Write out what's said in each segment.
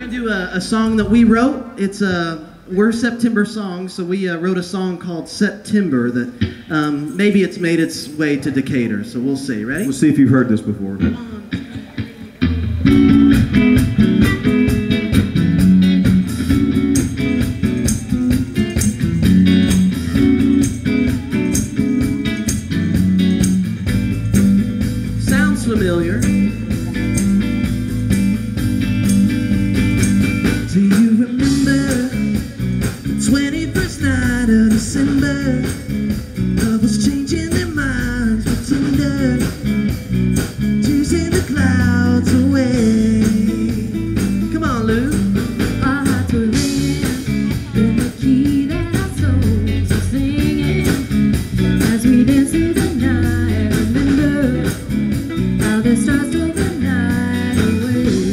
Do a song that we wrote. We're September songs, so we wrote a song called September that maybe it's made its way to Decatur, so we'll see. Ready? We'll see if you've heard this before. Sounds familiar. Do you remember the 21st night of December? Lovers changing their minds for tender, chasing the clouds away. Come on, Lou. Our hearts were ringing in the key that our souls were singing as we danced through the night. Remember how the stars stole the night away.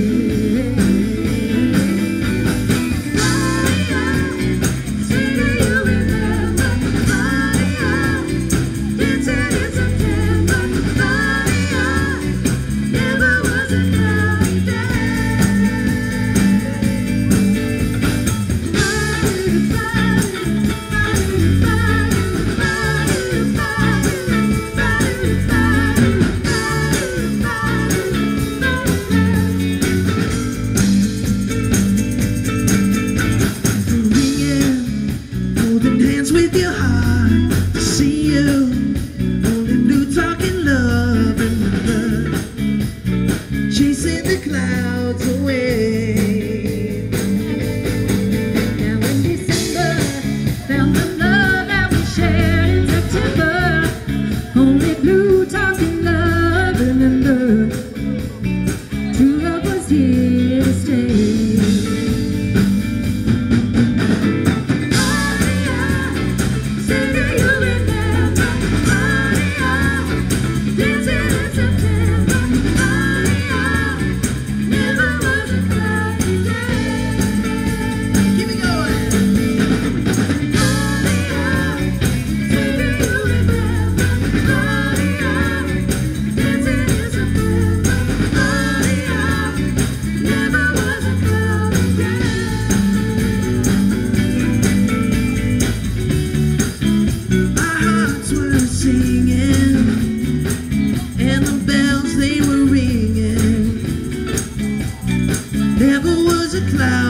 With your heart to see you, only blue talking love and love, chasing the clouds away. Now in December, found the love that we shared in September, only blue talking love. Remember, true love was here to stay. Never was a cloud